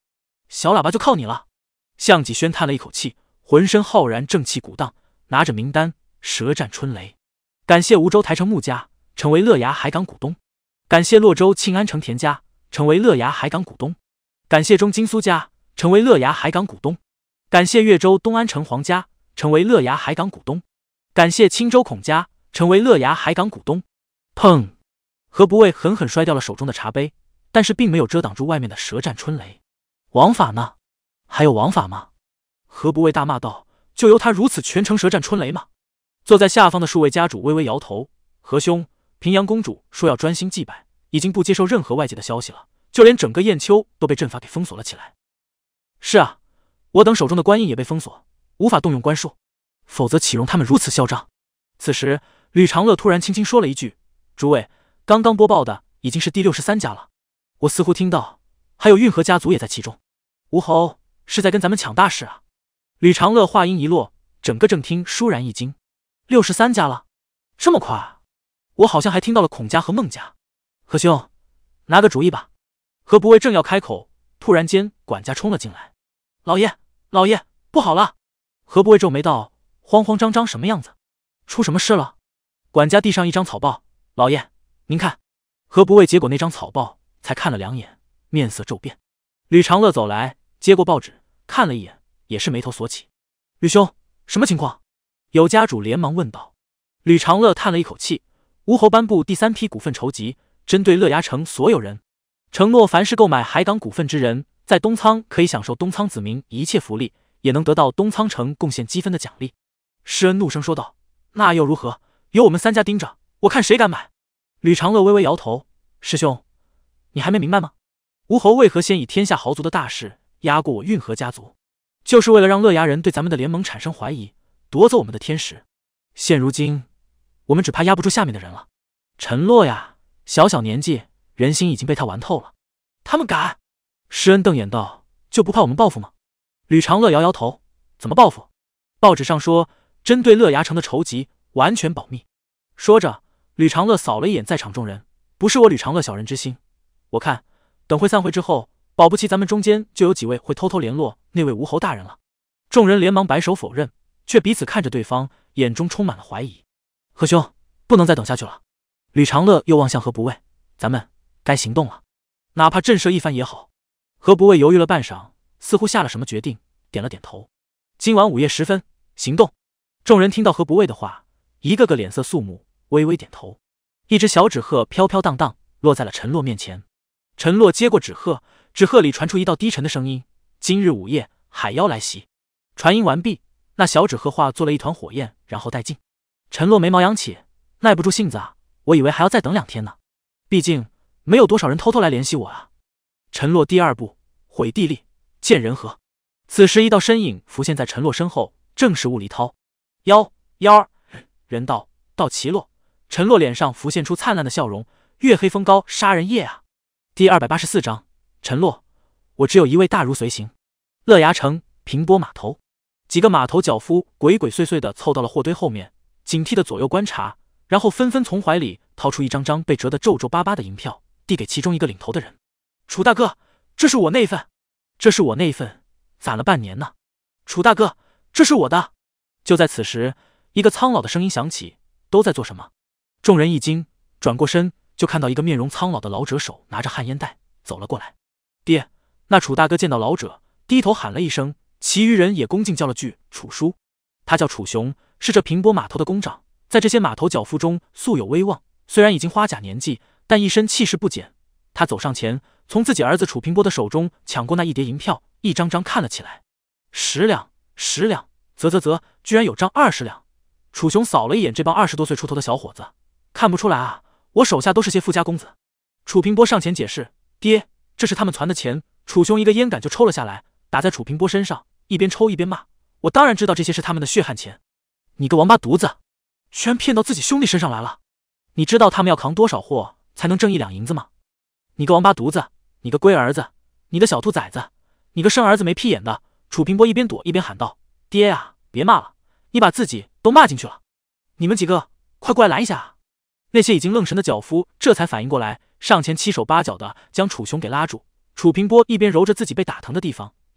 小喇叭就靠你了。项脊轩叹了一口气，浑身浩然正气鼓荡，拿着名单舌战春雷。感谢梧州台城穆家成为乐崖海港股东，感谢洛州庆安城田家成为乐崖海港股东，感谢中金苏家成为乐崖海港股东，感谢越州东安城黄家成为乐崖海港股东，感谢青州孔家成为乐崖海港股东。砰！何不畏狠狠摔掉了手中的茶杯，但是并没有遮挡住外面的舌战春雷。王法呢？还有王法吗？何不畏大骂道：就由他如此全程舌战春雷吗？坐在下方的数位家主微微摇头：何兄，平阳公主说要专心祭拜，已经不接受任何外界的消息了，就连整个雁丘都被阵法给封锁了起来。是啊，我等手中的官印也被封锁，无法动用官术，否则岂容他们如此嚣张？此时吕长乐突然轻轻说了一句：诸位，刚刚播报的已经是第63家了，我似乎听到还有运河家族也在其中。吴侯是在跟咱们抢大势啊！吕长乐话音一落，整个正厅倏然一惊，63家了，这么快？我好像还听到了孔家和孟家。何兄，拿个主意吧。何不畏正要开口，突然间管家冲了进来：老爷，老爷，不好了！何不畏皱眉道：慌慌张张什么样子？出什么事了？管家递上一张草报：老爷，您看。何不畏接过那张草报，才看了2眼，面色骤变。吕长乐走来，接过报纸，看了一眼，也是眉头锁起。吕兄，什么情况？有家主连忙问道。吕长乐叹了一口气：吴侯颁布第3批股份筹集，针对乐崖城所有人，承诺凡是购买海港股份之人，在东仓可以享受东仓子民一切福利，也能得到东仓城贡献积分的奖励。施恩怒声说道：那又如何？有我们3家盯着，我看谁敢买。吕长乐微微摇头：师兄，你还没明白吗？吴侯为何先以天下豪族的大势压过我运河家族，就是为了让乐崖人对咱们的联盟产生怀疑，夺走我们的天时。现如今我们只怕压不住下面的人了。陈洛呀，小小年纪，人心已经被他玩透了。他们敢？施恩瞪眼道：就不怕我们报复吗？吕长乐摇摇头：怎么报复？报纸上说针对乐崖城的筹集完全保密。说着，吕长乐扫了一眼在场众人：不是我吕长乐小人之心，我看等会散会之后，保不齐咱们中间就有几位会偷偷联络那位吴侯大人了。众人连忙摆手否认，却彼此看着对方，眼中充满了怀疑。何兄，不能再等下去了。吕长乐又望向何不畏：咱们该行动了，哪怕震慑一番也好。何不畏犹豫了半晌，似乎下了什么决定，点了点头。今晚午夜时分，行动。众人听到何不畏的话，一个个脸色肃穆，微微点头。一只小纸鹤飘飘荡荡落在了陈洛面前。陈洛接过纸鹤，纸鹤里传出一道低沉的声音：今日午夜，海妖来袭。传音完毕，那小纸鹤化作了一团火焰，然后殆尽。陈洛眉毛扬起，耐不住性子啊，我以为还要再等2天呢，毕竟没有多少人偷偷来联系我啊。陈洛第2步，毁地利，见人和。此时一道身影浮现在陈洛身后，正是雾离涛。妖儿，人到齐落。陈洛脸上浮现出灿烂的笑容：月黑风高杀人夜啊。第284章，陈洛，我只有一位大儒随行。乐崖城平波码头，几个码头脚夫鬼鬼祟祟地凑到了货堆后面，警惕地左右观察，然后纷纷从怀里掏出一张张被折得皱皱巴巴的银票，递给其中一个领头的人：楚大哥，这是我那一份，这是我那一份，攒了半年呢。楚大哥，这是我的。就在此时，一个苍老的声音响起：都在做什么？众人一惊，转过身就看到一个面容苍老的老者手拿着旱烟袋走了过来。爹！那楚大哥见到老者，低头喊了一声，其余人也恭敬叫了句楚叔。他叫楚雄，是这平波码头的工长，在这些码头脚夫中素有威望，虽然已经花甲年纪，但一身气势不减。他走上前，从自己儿子楚平波的手中抢过那一叠银票，一张张看了起来。10两，10两，啧，居然有张20两。楚雄扫了一眼这帮20多岁出头的小伙子，看不出来啊，我手下都是些富家公子。楚平波上前解释：爹，这是他们攒的钱。楚雄一个烟杆就抽了下来，打在楚平波身上，一边抽一边骂：我当然知道这些是他们的血汗钱，你个王八犊子，居然骗到自己兄弟身上来了！你知道他们要扛多少货才能挣1两银子吗？你个王八犊子，你个龟儿子，你的小兔崽子，你个生儿子没屁眼的！楚平波一边躲一边喊道：爹呀，别骂了，你把自己都骂进去了。你们几个快过来拦一下啊！那些已经愣神的脚夫这才反应过来，上前七手八脚的将楚雄给拉住。楚平波一边揉着自己被打疼的地方，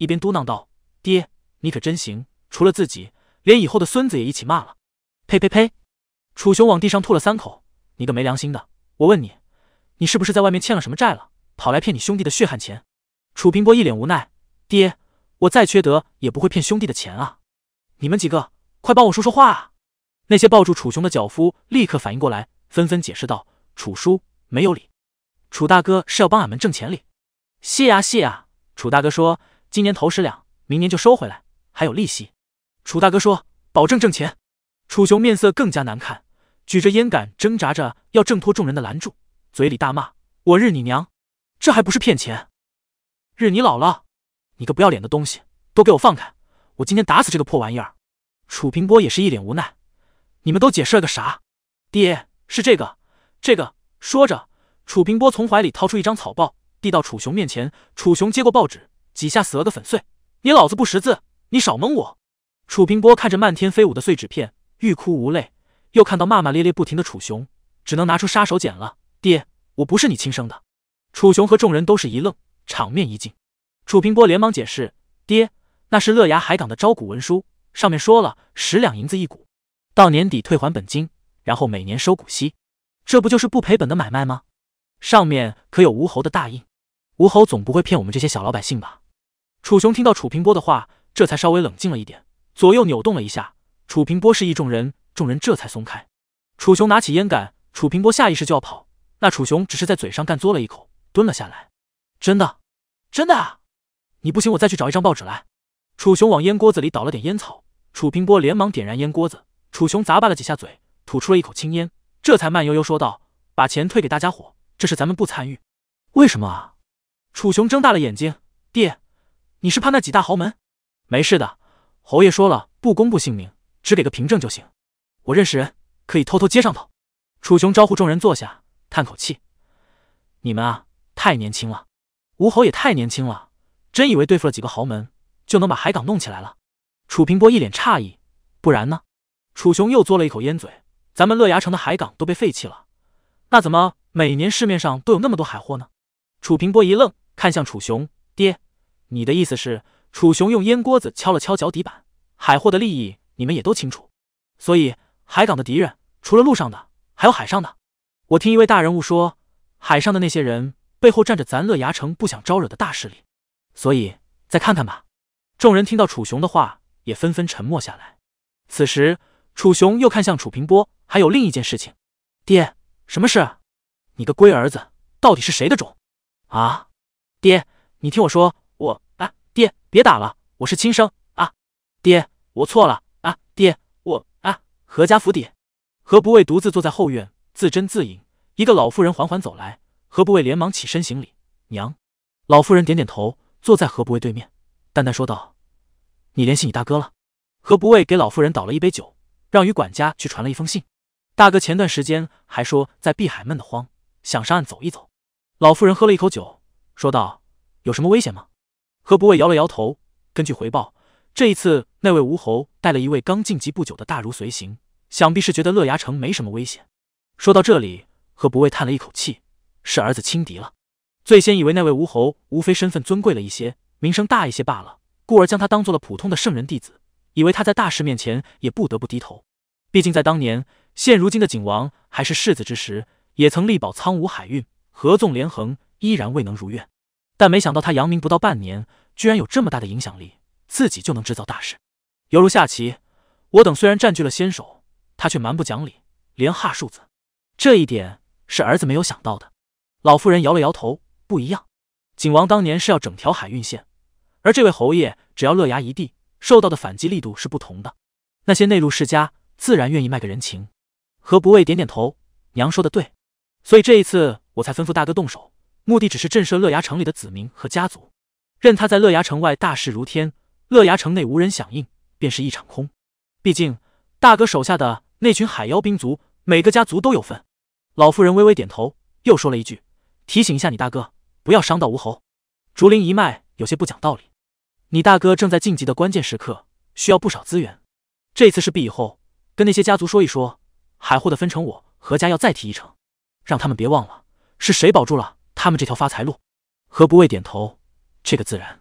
一边嘟囔道：“爹，你可真行，除了自己，连以后的孙子也一起骂了。”呸呸呸！楚雄往地上吐了3口。你个没良心的！我问你，你是不是在外面欠了什么债了，跑来骗你兄弟的血汗钱？楚平波一脸无奈：爹，我再缺德也不会骗兄弟的钱啊！你们几个，快帮我说说话啊！那些抱住楚雄的脚夫立刻反应过来，纷纷解释道：楚叔，没有理。楚大哥是要帮俺们挣钱哩。谢啊谢啊！楚大哥说，今年头10两，明年就收回来，还有利息。楚大哥说，保证挣钱。楚雄面色更加难看，举着烟杆挣扎着要挣脱众人的拦住，嘴里大骂：我日你娘！这还不是骗钱？日你姥姥！你个不要脸的东西，都给我放开！我今天打死这个破玩意儿！楚平波也是一脸无奈，你们都解释了个啥？爹，是这个。说着，楚平波从怀里掏出一张草报，递到楚雄面前。楚雄接过报纸，几下死了个粉碎。你老子不识字，你少蒙我！楚平波看着漫天飞舞的碎纸片，欲哭无泪，又看到骂骂咧咧不停的楚雄，只能拿出杀手锏了。爹，我不是你亲生的。楚雄和众人都是一愣，场面一静。楚平波连忙解释：爹，那是乐崖海港的招股文书，上面说了10两银子一股，到年底退还本金，然后每年收股息，这不就是不赔本的买卖吗？上面可有吴侯的大印，吴侯总不会骗我们这些小老百姓吧？楚雄听到楚平波的话，这才稍微冷静了一点，左右扭动了一下。楚平波示意众人，众人这才松开。楚雄拿起烟杆，楚平波下意识就要跑，那楚雄只是在嘴上干嘬了一口，蹲了下来。真的啊！你不行，我再去找一张报纸来。楚雄往烟锅子里倒了点烟草，楚平波连忙点燃烟锅子。楚雄咂巴了几下嘴，吐出了一口青烟，这才慢悠悠说道：把钱退给大家伙，这事咱们不参与。为什么啊？楚雄睁大了眼睛。爹，你是怕那几大豪门？没事的，侯爷说了，不公布姓名，只给个凭证就行。我认识人，可以偷偷接上头。楚雄招呼众人坐下，叹口气：你们啊，太年轻了。吴侯也太年轻了，真以为对付了几个豪门就能把海港弄起来了？楚平波一脸诧异：不然呢？楚雄又嘬了一口烟嘴：咱们乐崖城的海港都被废弃了，那怎么每年市面上都有那么多海货呢？楚平波一愣，看向楚雄：爹，你的意思是？楚雄用烟锅子敲了敲脚底板：海货的利益你们也都清楚，所以海港的敌人除了陆上的，还有海上的。我听一位大人物说，海上的那些人背后站着咱乐崖城不想招惹的大势力，所以再看看吧。众人听到楚雄的话，也纷纷沉默下来。此时楚雄又看向楚平波：还有另一件事情。爹，什么事？你个龟儿子，到底是谁的种啊？爹，你听我说，爹，别打了，我是亲生啊！爹，我错了啊！爹，我何家府邸。何不畏独自坐在后院，自斟自饮。一个老妇人缓缓走来，何不畏连忙起身行礼：娘。老妇人点点头，坐在何不畏对面，淡淡说道：你联系你大哥了？何不畏给老妇人倒了一杯酒，让于管家去传了一封信。大哥前段时间还说在碧海闷得慌，想上岸走一走。老妇人喝了一口酒，说道：有什么危险吗？何不畏摇了摇头，根据回报，这一次那位吴侯带了一位刚晋级不久的大儒随行，想必是觉得乐崖城没什么危险。说到这里，何不畏叹了一口气，是儿子轻敌了。最先以为那位吴侯无非身份尊贵了一些，名声大一些罢了，故而将他当做了普通的圣人弟子，以为他在大事面前也不得不低头。毕竟在当年，现如今的景王还是世子之时，也曾力保苍梧海运，合纵连横，依然未能如愿。但没想到他扬名不到半年，居然有这么大的影响力，自己就能制造大事。犹如下棋，我等虽然占据了先手，他却蛮不讲理，连哈数字。这一点是儿子没有想到的。老妇人摇了摇头：不一样，景王当年是要整条海运线，而这位侯爷只要乐崖一地，受到的反击力度是不同的。那些内陆世家自然愿意卖个人情。何不畏点点头：娘说的对，所以这一次我才吩咐大哥动手，目的只是震慑乐崖城里的子民和家族，任他在乐崖城外大势如天，乐崖城内无人响应，便是一场空。毕竟大哥手下的那群海妖兵族，每个家族都有份。老妇人微微点头，又说了一句：提醒一下你大哥，不要伤到吴侯。竹林一脉有些不讲道理，你大哥正在晋级的关键时刻，需要不少资源。这次事毕以后，跟那些家族说一说，海货的分成我何家要再提一成，让他们别忘了是谁保住了他们这条发财路。何不畏点头：这个自然。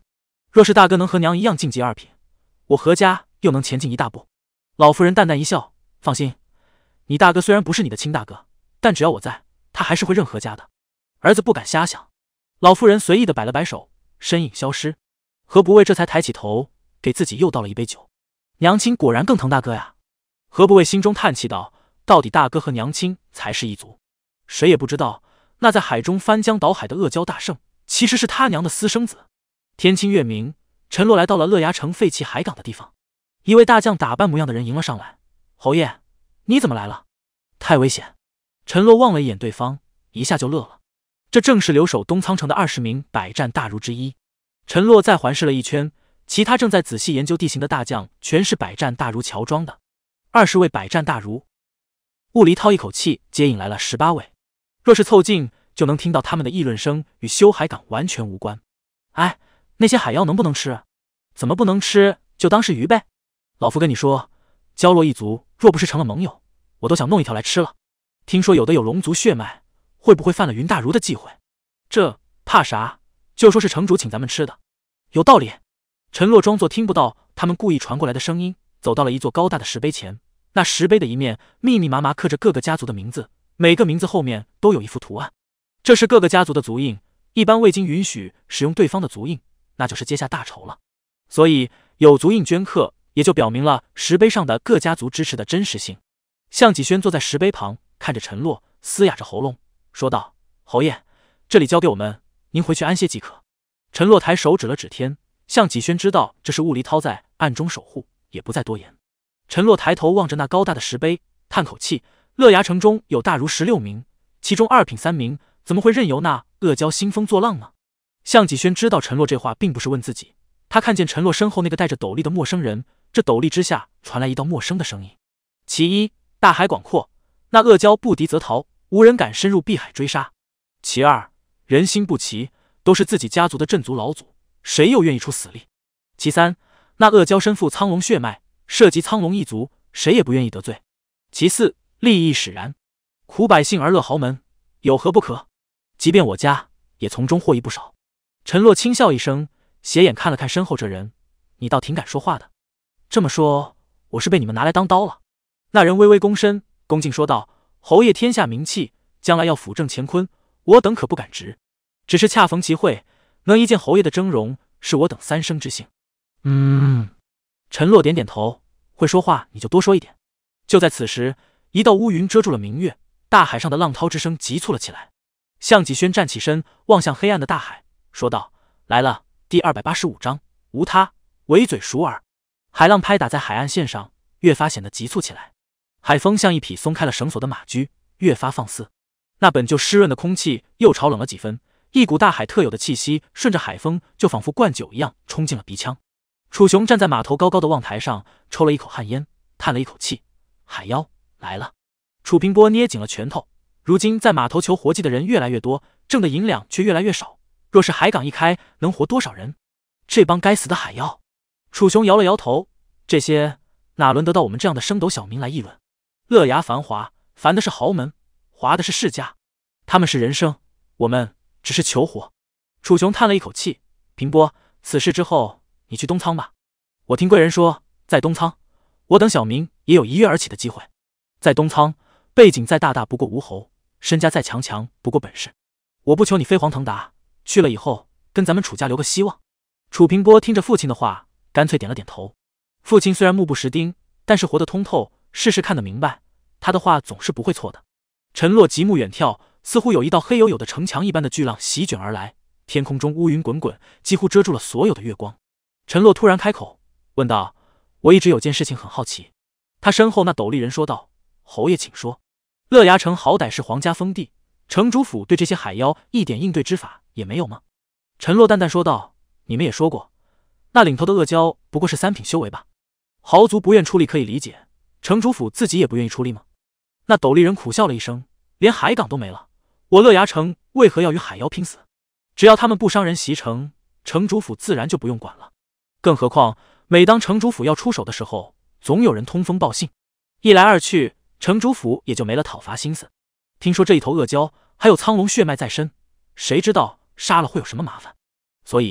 若是大哥能和娘一样晋级2品，我何家又能前进一大步。老夫人淡淡一笑，放心，你大哥虽然不是你的亲大哥，但只要我在，他还是会认何家的。儿子不敢瞎想。老夫人随意的摆了摆手，身影消失。何不畏这才抬起头，给自己又倒了一杯酒。娘亲果然更疼大哥呀。何不畏心中叹气道，到底大哥和娘亲才是一族。谁也不知道，那在海中翻江倒海的阿胶大圣，其实是他娘的私生子。天清月明，陈洛来到了乐崖城废弃海港的地方。一位大将打扮模样的人迎了上来，侯爷，你怎么来了？太危险。陈洛望了一眼对方，一下就乐了。这正是留守东仓城的20名百战大儒之一。陈洛再环视了一圈，其他正在仔细研究地形的大将全是百战大儒乔装的。20位百战大儒。雾离涛一口气接引来了18位，若是凑近，就能听到他们的议论声，与修海港完全无关。哎，那些海妖能不能吃？怎么不能吃？就当是鱼呗。老夫跟你说，蛟洛一族若不是成了盟友，我都想弄一条来吃了。听说有的有龙族血脉，会不会犯了云大儒的忌讳？这怕啥？就说是城主请咱们吃的。有道理。陈洛装作听不到他们故意传过来的声音，走到了一座高大的石碑前。那石碑的一面密密麻麻刻着各个家族的名字，每个名字后面都有一幅图案，这是各个家族的族印。一般未经允许使用对方的族印，那就是结下大仇了。所以有族印镌刻，也就表明了石碑上的各家族支持的真实性。项脊轩坐在石碑旁，看着陈洛，嘶哑着喉咙说道：“侯爷，这里交给我们，您回去安歇即可。”陈洛抬手指了指天，项脊轩知道这是雾离涛在暗中守护，也不再多言。陈洛抬头望着那高大的石碑，叹口气：乐崖城中有大儒16名，其中2品3名，怎么会任由那阿胶兴风作浪呢？项脊轩知道陈洛这话并不是问自己，他看见陈洛身后那个戴着斗笠的陌生人，这斗笠之下传来一道陌生的声音：其一，大海广阔，那阿胶不敌则逃，无人敢深入碧海追杀；其二，人心不齐，都是自己家族的镇族老祖，谁又愿意出死力？其三，那阿胶身负苍龙血脉，涉及苍龙一族，谁也不愿意得罪。其四，利益使然，苦百姓而乐豪门，有何不可？即便我家也从中获益不少。陈洛轻笑一声，斜眼看了看身后这人，你倒挺敢说话的。这么说，我是被你们拿来当刀了？那人微微躬身，恭敬说道：侯爷天下名气，将来要辅政乾坤，我等可不敢直。只是恰逢其会，能一见侯爷的峥嵘，是我等3生之幸。陈洛点点头，会说话你就多说一点。就在此时，一道乌云遮住了明月，大海上的浪涛之声急促了起来。项脊轩站起身，望向黑暗的大海，说道：来了，第285章，无他，唯嘴熟耳。海浪拍打在海岸线上，越发显得急促起来。海风像一匹松开了绳索的马驹，越发放肆。那本就湿润的空气又潮冷了几分，一股大海特有的气息顺着海风就仿佛灌酒一样冲进了鼻腔。楚雄站在码头高高的望台上，抽了一口旱烟，叹了一口气：海妖来了。楚平波捏紧了拳头，如今在码头求活计的人越来越多，挣的银两却越来越少，若是海港一开，能活多少人？这帮该死的海妖！楚雄摇了摇头，这些哪轮得到我们这样的升斗小民来议论？乐崖繁华，繁的是豪门，华的是世家，他们是人生，我们只是求活。楚雄叹了一口气：平波，此事之后你去东仓吧。我听贵人说，在东仓，我等小民也有一跃而起的机会。在东仓，背景再大大不过吴侯，身家再强强不过本事。我不求你飞黄腾达，去了以后跟咱们楚家留个希望。楚平波听着父亲的话，干脆点了点头。父亲虽然目不识丁，但是活得通透，事事看得明白，他的话总是不会错的。陈洛极目远眺，似乎有一道黑黝黝的城墙一般的巨浪席卷而来，天空中乌云滚滚，几乎遮住了所有的月光。陈洛突然开口问道：我一直有件事情很好奇。他身后那斗笠人说道：侯爷请说。乐崖城好歹是皇家封地，城主府对这些海妖一点应对之法也没有吗？陈洛淡淡说道：你们也说过，那领头的阿胶不过是3品修为吧？豪族不愿出力可以理解，城主府自己也不愿意出力吗？那斗笠人苦笑了一声：连海港都没了，我乐崖城为何要与海妖拼死？只要他们不伤人袭城，城主府自然就不用管了。更何况每当城主府要出手的时候，总有人通风报信，一来二去，城主府也就没了讨伐心思。听说这一头阿胶还有苍龙血脉在身，谁知道杀了会有什么麻烦？所以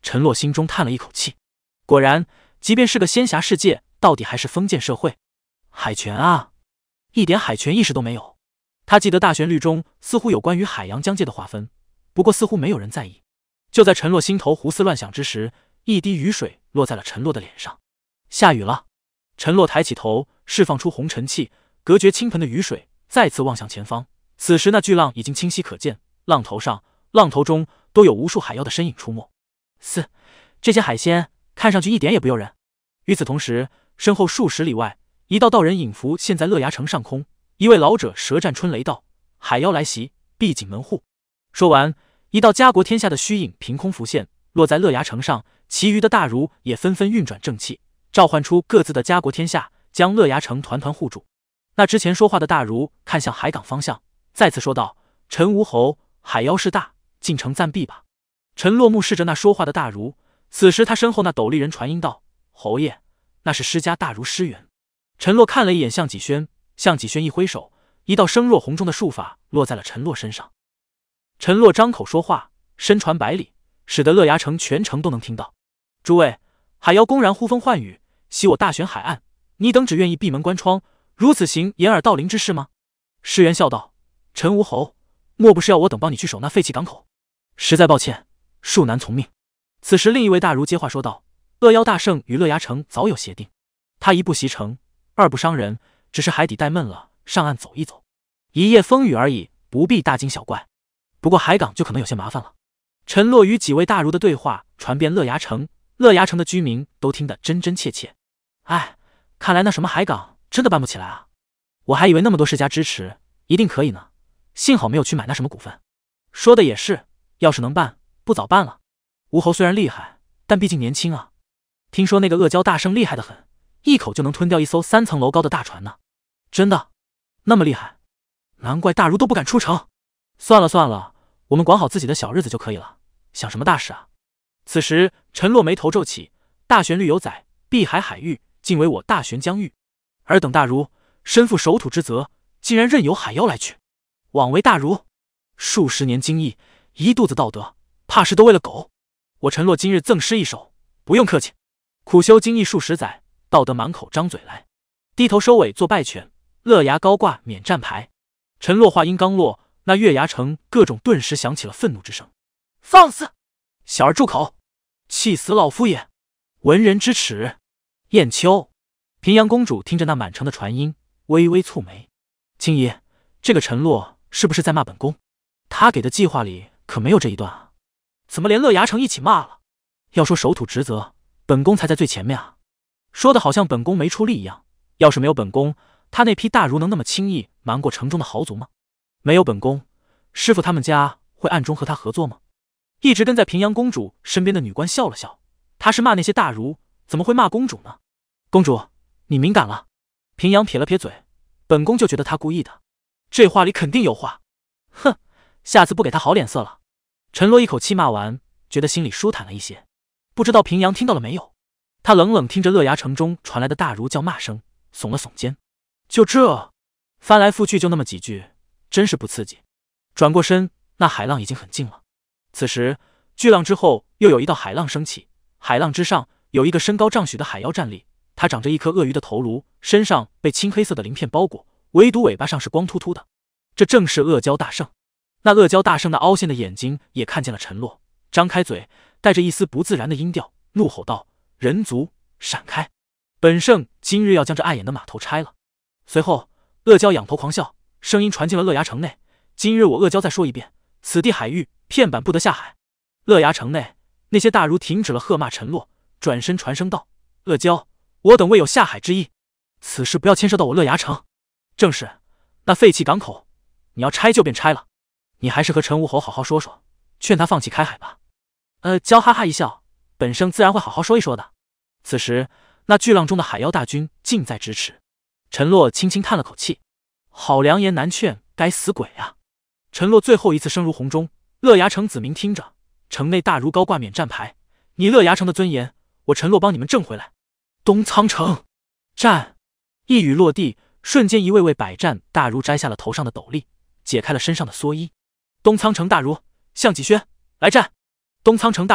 陈洛心中叹了一口气，果然，即便是个仙侠世界，到底还是封建社会。海权啊，一点海权意识都没有。他记得大旋律中似乎有关于海洋疆界的划分，不过似乎没有人在意。就在陈洛心头胡思乱想之时，一滴雨水落在了陈洛的脸上。下雨了。陈洛抬起头，释放出红尘气，隔绝倾盆的雨水，再次望向前方。此时那巨浪已经清晰可见，浪头上、浪头中都有无数海妖的身影出没。这些海鲜看上去一点也不诱人。与此同时，身后数十里外，一道道人影伏现在乐崖城上空。一位老者舌战春雷道：“海妖来袭，闭紧门户。”说完，一道家国天下的虚影凭空浮现，落在乐崖城上。其余的大儒也纷纷运转正气，召唤出各自的家国天下，将乐崖城团团护住。那之前说话的大儒看向海港方向，再次说道：“陈吴侯，海妖势大，进城暂避吧。”陈洛目视着那说话的大儒，此时他身后那斗笠人传音道：“侯爷，那是施家大儒施元。”陈洛看了一眼向己轩，向己轩一挥手，一道声若洪钟的术法落在了陈洛身上。陈洛张口说话，身传百里，使得乐崖城全城都能听到。诸位，海妖公然呼风唤雨，袭我大玄海岸，你等只愿意闭门关窗，如此行掩耳盗铃之事吗？施元笑道：“陈吴侯，莫不是要我等帮你去守那废弃港口？实在抱歉，恕难从命。”此时另一位大儒接话说道：“恶妖大圣与乐崖城早有协定，他一不袭城，二不伤人，只是海底太闷了，上岸走一走，一夜风雨而已，不必大惊小怪。不过海港就可能有些麻烦了。”陈洛与几位大儒的对话传遍乐崖城，乐崖城的居民都听得真真切切。哎，看来那什么海港真的办不起来啊！我还以为那么多世家支持，一定可以呢。幸好没有去买那什么股份。说的也是，要是能办，不早办了。吴侯虽然厉害，但毕竟年轻啊。听说那个恶蛟大圣厉害得很，一口就能吞掉一艘3层楼高的大船呢。真的？那么厉害？难怪大儒都不敢出城。算了算了，我们管好自己的小日子就可以了，想什么大事啊？此时陈洛眉头皱起，大旋律有载，碧海海域尽为我大玄疆域，尔等大儒身负守土之责，竟然任由海妖来取，枉为大儒！数十年经义，一肚子道德，怕是都喂了狗。我陈洛今日赠诗一首，不用客气。苦修经义数十载，道德满口张嘴来，低头收尾做败犬，乐崖高挂免战牌。陈洛话音刚落，那月牙城各种顿时响起了愤怒之声。放肆！小儿住口！气死老夫也！文人之耻！燕秋，平阳公主听着那满城的传音，微微蹙眉。青姨，这个陈洛是不是在骂本宫？他给的计划里可没有这一段啊！怎么连乐崖城一起骂了？要说守土职责，本宫才在最前面啊！说的好像本宫没出力一样。要是没有本宫，他那批大儒能那么轻易瞒过城中的豪族吗？没有本宫，师傅他们家会暗中和他合作吗？一直跟在平阳公主身边的女官笑了笑，她是骂那些大儒，怎么会骂公主呢？公主，你敏感了。平阳撇了撇嘴，本宫就觉得他故意的，这话里肯定有话。哼，下次不给他好脸色了。陈洛一口气骂完，觉得心里舒坦了一些。不知道平阳听到了没有？他冷冷听着乐崖城中传来的大儒叫骂声，耸了耸肩。就这，翻来覆去就那么几句，真是不刺激。转过身，那海浪已经很近了。此时巨浪之后又有一道海浪升起，海浪之上有一个身高丈许的海妖站立，他长着一颗鳄鱼的头颅，身上被青黑色的鳞片包裹，唯独尾巴上是光秃秃的。这正是恶蛟大圣。那恶蛟大圣那凹陷的眼睛也看见了陈洛，张开嘴，带着一丝不自然的音调，怒吼道：“人族，闪开！本圣今日要将这碍眼的码头拆了。”随后恶蛟仰头狂笑，声音传进了乐崖城内：“今日我恶蛟再说一遍，此地海域片板不得下海。”乐崖城内那些大儒停止了喝骂陈洛，转身传声道：“恶蛟，我等未有下海之意，此事不要牵涉到我乐崖城。正是，那废弃港口，你要拆就便拆了，你还是和陈吴侯好好说说，劝他放弃开海吧。”蛟哈哈一笑，本圣自然会好好说一说的。此时那巨浪中的海妖大军近在咫尺。陈洛轻轻叹了口气，好良言难劝，该死鬼啊！陈洛最后一次声如洪钟，乐崖城子民听着，城内大儒高挂免战牌，你乐崖城的尊严，我陈洛帮你们挣回来。东苍城，战！一语落地，瞬间一位位百战大儒摘下了头上的斗笠，解开了身上的蓑衣。东苍城大儒向己轩来战！东苍城大儒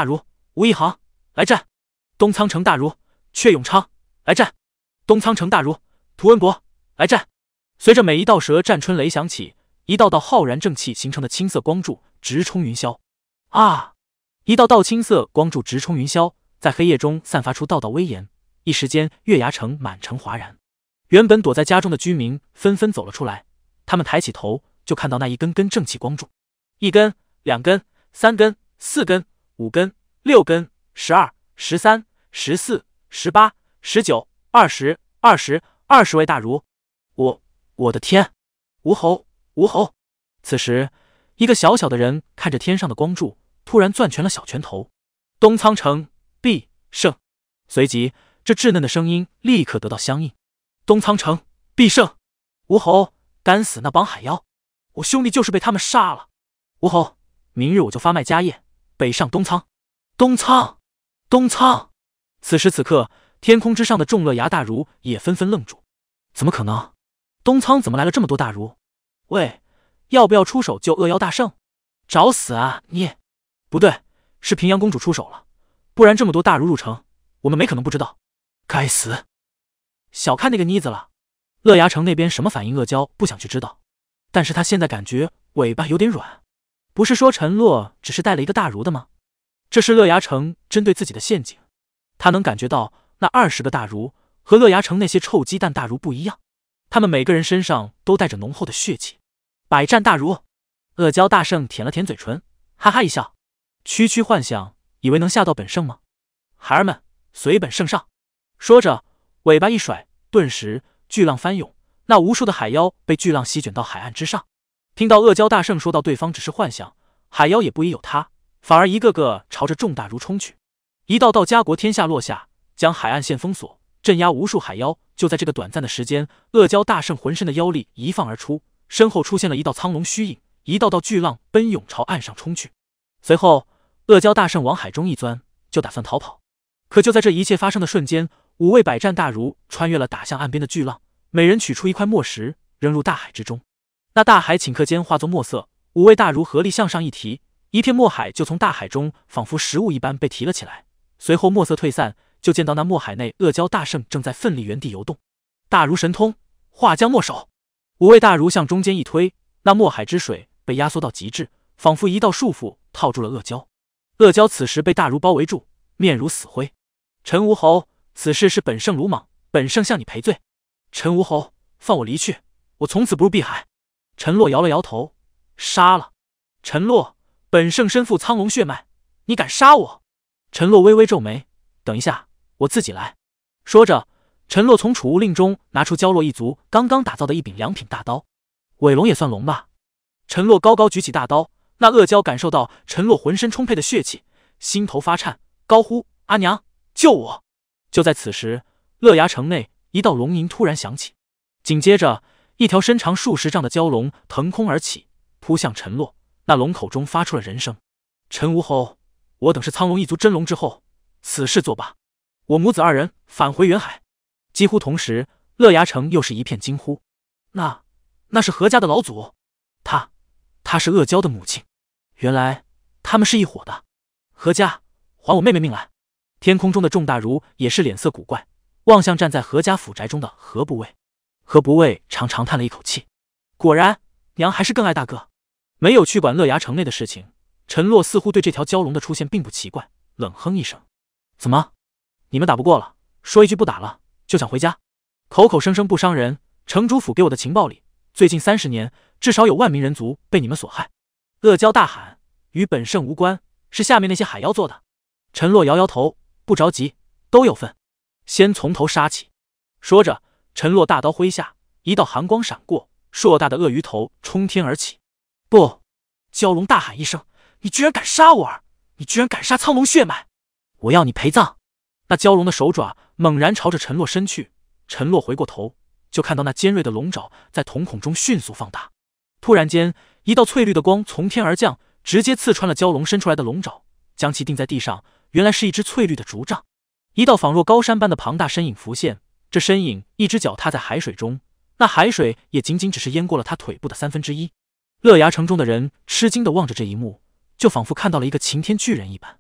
吴一航来战，东苍城大儒阙永昌来战，东苍城大儒涂文博来战。随着每一道蛇战春雷响起，一道道浩然正气形成的青色光柱直冲云霄。啊！一道道青色光柱直冲云霄，在黑夜中散发出道道威严，一时间月牙城满城哗然。原本躲在家中的居民纷纷走了出来，他们抬起头就看到那一根根正气光柱，一根、2根、3根、4根、5根、6根、12、13、14、18、19、20、20位大儒。我的天！吴侯！此时，一个小小的人看着天上的光柱，突然攥拳了小拳头。东苍城必胜！随即，这稚嫩的声音立刻得到相应。东苍城必胜！吴侯，干死那帮海妖！我兄弟就是被他们杀了。吴侯，明日我就发卖家业，北上东苍。东苍！此时此刻，天空之上的众乐牙大儒也纷纷愣住。怎么可能？东苍怎么来了这么多大儒？喂，要不要出手救恶妖大圣？找死啊你！不对，是平阳公主出手了，不然这么多大儒入城，我们没可能不知道。该死！小看那个妮子了。乐牙城那边什么反应，阿娇不想去知道，但是他现在感觉尾巴有点软。不是说陈洛只是带了一个大儒的吗？这是乐牙城针对自己的陷阱。他能感觉到那20个大儒和乐牙城那些臭鸡蛋大儒不一样，他们每个人身上都带着浓厚的血气。百战大儒！阿娇大圣舔了舔嘴唇，哈哈一笑，区区幻想，以为能吓到本圣吗？孩儿们，随本圣上！说着，尾巴一甩，顿时巨浪翻涌，那无数的海妖被巨浪席卷到海岸之上。听到阿娇大圣说到对方只是幻想，海妖也不疑有他，反而一个个朝着众大儒冲去。一道道家国天下落下，将海岸线封锁，镇压无数海妖。就在这个短暂的时间，阿娇大圣浑身的妖力一放而出，身后出现了一道苍龙虚影，一道道巨浪奔涌朝岸上冲去。随后，阿娇大圣往海中一钻，就打算逃跑。可就在这一切发生的瞬间，5位百战大儒穿越了打向岸边的巨浪，每人取出一块墨石，扔入大海之中。那大海顷刻间化作墨色，5位大儒合力向上一提，一片墨海就从大海中仿佛食物一般被提了起来。随后墨色退散，就见到那墨海内阿娇大圣正在奋力原地游动。大儒神通，化江墨手！5位大儒向中间一推，那墨海之水被压缩到极致，仿佛一道束缚套住了阿娇。阿娇此时被大儒包围住，面如死灰。陈吴侯，此事是本圣鲁莽，本圣向你赔罪。陈吴侯，放我离去，我从此不入碧海。陈洛摇了摇头，杀了。陈洛，本圣身负苍龙血脉，你敢杀我？陈洛微微皱眉，等一下，我自己来。说着，陈洛从储物令中拿出焦洛一族刚刚打造的一柄2品大刀。尾龙也算龙吧。陈洛高高举起大刀，那阿娇感受到陈洛浑身充沛的血气，心头发颤，高呼：阿娘，救我！就在此时，乐牙城内一道龙吟突然响起，紧接着一条身长数十丈的蛟龙腾空而起，扑向陈洛。那龙口中发出了人声：陈吴侯，我等是苍龙一族真龙之后，此事作罢。我母子2人返回远海。几乎同时，乐牙城又是一片惊呼。那是何家的老祖？她是阿娇的母亲。原来他们是一伙的。何家，还我妹妹命来！天空中的众大儒也是脸色古怪，望向站在何家府宅中的何不畏。何不畏长叹了一口气，果然，娘还是更爱大哥。没有去管乐牙城内的事情，陈洛似乎对这条蛟龙的出现并不奇怪，冷哼一声：怎么，你们打不过了，说一句不打了，就想回家？口口声声不伤人，城主府给我的情报里，最近30年至少有万名人族被你们所害。阿娇大喊：与本圣无关，是下面那些海妖做的。陈洛摇摇头，不着急，都有份，先从头杀起。说着，陈洛大刀挥下，一道寒光闪过，硕大的鳄鱼头冲天而起。不！蛟龙大喊一声：你居然敢杀我儿！你居然敢杀苍龙血脉！我要你陪葬！那蛟龙的手爪猛然朝着陈洛伸去，陈洛回过头，就看到那尖锐的龙爪在瞳孔中迅速放大。突然间，一道翠绿的光从天而降，直接刺穿了蛟龙伸出来的龙爪，将其钉在地上。原来是一只翠绿的竹杖。一道仿若高山般的庞大身影浮现，这身影一只脚踏在海水中，那海水也仅仅只是淹过了他腿部的1/3。乐牙城中的人吃惊地望着这一幕，就仿佛看到了一个擎天巨人一般。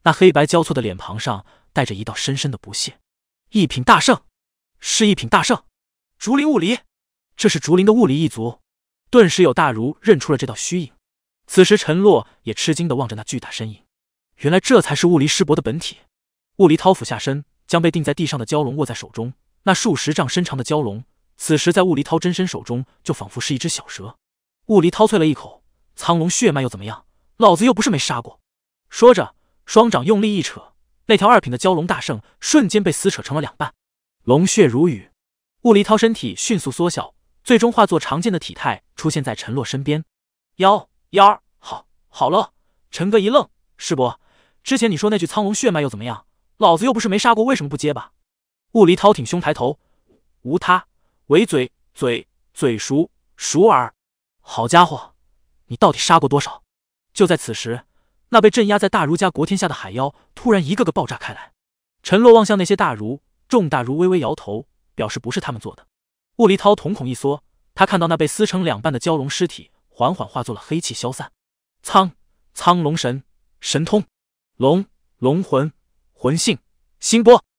那黑白交错的脸庞上带着一道深深的不屑。一品大圣，是一品大圣，竹林雾离，这是竹林的雾离一族。顿时有大儒认出了这道虚影。此时陈洛也吃惊地望着那巨大身影，原来这才是雾离师伯的本体。雾离涛俯下身，将被钉在地上的蛟龙握在手中。那数十丈身长的蛟龙，此时在雾离涛真身手中，就仿佛是一只小蛇。雾离涛啐了一口，苍龙血脉又怎么样？老子又不是没杀过。说着，双掌用力一扯，那条2品的蛟龙大圣瞬间被撕扯成了2半，龙血如雨。雾离涛身体迅速缩小，最终化作常见的体态出现在陈洛身边。幺儿，好了，陈哥一愣，师伯，之前你说那句苍龙血脉又怎么样？老子又不是没杀过，为什么不接吧？雾离涛挺胸抬头，无他，唯嘴熟耳。好家伙，你到底杀过多少？就在此时，那被镇压在大儒家国天下的海妖突然一个个爆炸开来。陈洛望向那些大儒，众大儒微微摇头，表示不是他们做的。雾离涛瞳孔一缩，他看到那被撕成2半的蛟龙尸体缓缓化作了黑气消散。苍龙神通，龙魂性心波。